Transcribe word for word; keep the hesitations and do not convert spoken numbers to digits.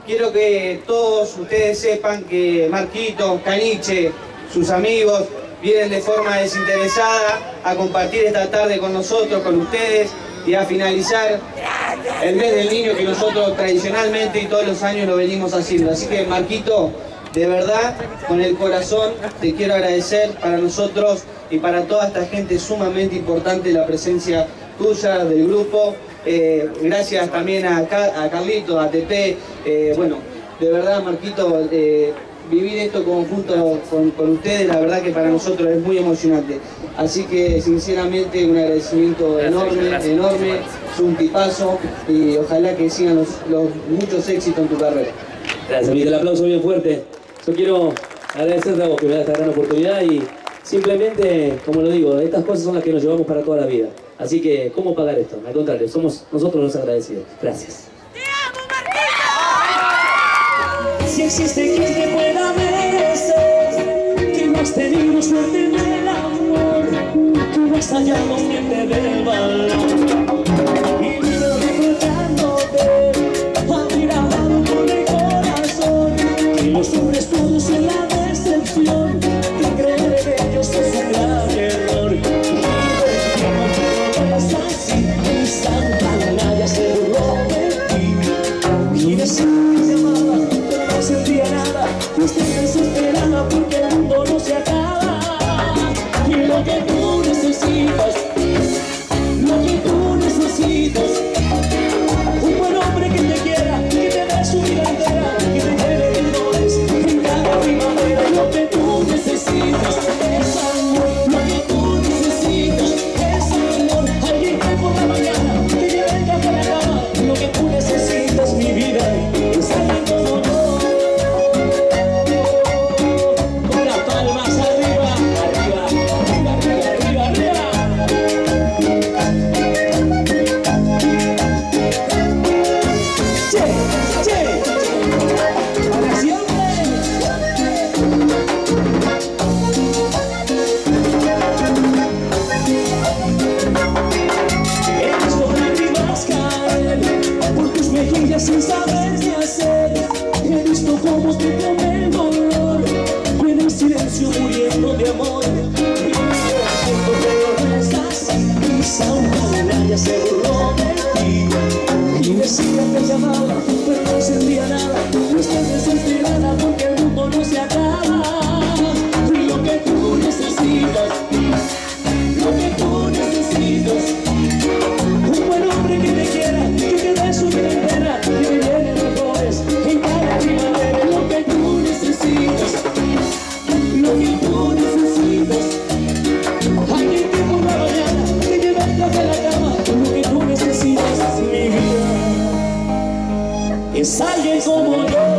quiero que todos ustedes sepan que Marquito, Caniche, sus amigos, vienen de forma desinteresada a compartir esta tarde con nosotros, con ustedes, y a finalizar el mes del niño que nosotros tradicionalmente y todos los años lo venimos haciendo. Así que, Marquito, de verdad, con el corazón, te quiero agradecer. Para nosotros y para toda esta gente sumamente importante la presencia tuya, del grupo. Eh, gracias también a, a Carlito, a T P. Eh, bueno, de verdad, Marquito, eh, vivir esto conjunto con, con ustedes, la verdad que para nosotros es muy emocionante. Así que, sinceramente, un agradecimiento enorme, gracias, enorme. Es un tipazo y ojalá que sigan los, los muchos éxitos en tu carrera. Gracias, Miguel. El aplauso bien fuerte. Yo quiero agradecerte a vos que me das esta gran oportunidad y simplemente, como lo digo, estas cosas son las que nos llevamos para toda la vida. Así que, ¿cómo pagar esto? Al contrario, somos nosotros los agradecidos. Gracias. ¡Te amo, Marquito! Si existe quien te pueda merecer, que no has tenido suerte en el amor, tú vas allá con quien te dé el valor. Y vivo reprochándote, haber hablado con el corazón, que los hombres todos en la decepción, que creer en ellos es un gran error. Y decía que se amaba, pero no sentía nada. Usted desesperada porque el mundo no se acaba. Y lo que tú necesitas, lo que tú necesitas, un buen hombre que te quiera, que te dé su vida entera, que te lleve de flores en cada primavera. Lo que tú necesitas es amor, lo que tú necesitas es amor. Alguien que por la mañana te lleve el café a la cama. Lo que tú necesitas, mi vida, es alguien como yo. Con las palmas arriba, arriba, arriba, arriba, arriba, arriba. Che, che, para siempre. He visto lágrimas caer por tus mejillas sin saber qué hacer. He visto cómo te come el dolor, en el silencio muriendo de amor. Y siento que no es así, quizá una nadie se burló de ti. Y decía que te amaba, pero no sentía nada. No estás desesperada porque el mundo no se acaba. Y lo que tú necesitas, lo que tú necesitas, un buen hombre que te quiera, que te dé su vida entera, que te llene de flores en cada primavera. Lo que tú necesitas, lo que tú necesitas, alguien que por la mañana te lleve el café a la cama. Lo que tú necesitas, mi vida, es alguien como yo.